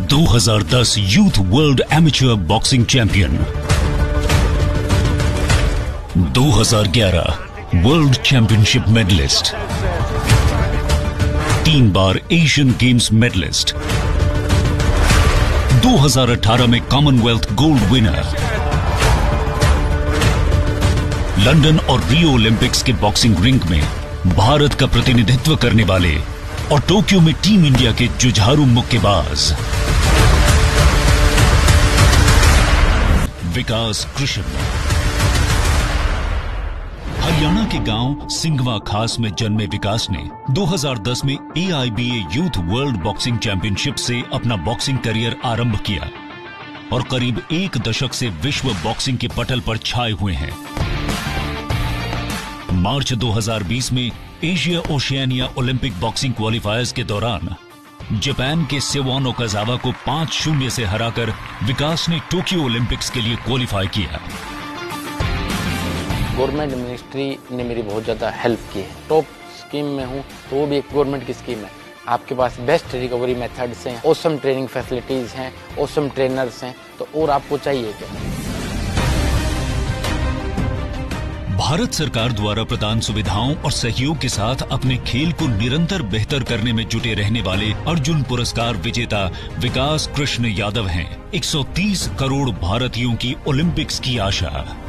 2010 youth world amateur boxing champion, 2011 world championship medallist, 3 बार Asian Games medallist, 2018 में Commonwealth gold winner, London और Rio Olympics के boxing ring में भारत का प्रतिनिधित्व करने वाले और टोक्यो में टीम इंडिया के जुझारू मुक्केबाज विकास कृष्ण। हरियाणा के गांव सिंघवा खास में जन्मे विकास ने 2010 में AIBA youth world boxing championship से अपना बॉक्सिंग करियर आरंभ किया और करीब 1 दशक से विश्व बॉक्सिंग के पटल पर छाए हुए हैं। मार्च 2020 में Asia Oceania Olympic boxing qualifiers के दौरान जापान के सेवान ओकाजावा को 5-0 से हराकर विकास ने टोक्यो ओलंपिक्स के लिए क्वालिफाई किया। गवर्नमेंट मिनिस्ट्री ने मेरी बहुत ज़्यादा हेल्प की है। टॉप स्कीम में हूँ तो वो भी एक गवर्नमेंट की स्कीम है। आपके पास बेस्ट रिकवरी मेथड्स हैं, ऑसम ट्रेनिंग फैसिलिटीज़ हैं, ऑसम ट्रेनर्स हैं, तो और आपको चाहिए क्या? भारत सरकार द्वारा प्रदान सुविधाओं और सहयोग के साथ अपने खेल को निरंतर बेहतर करने में जुटे रहने वाले अर्जुन पुरस्कार विजेता विकास कृष्ण यादव हैं 130 करोड़ भारतीयों की ओलंपिक्स की आशा।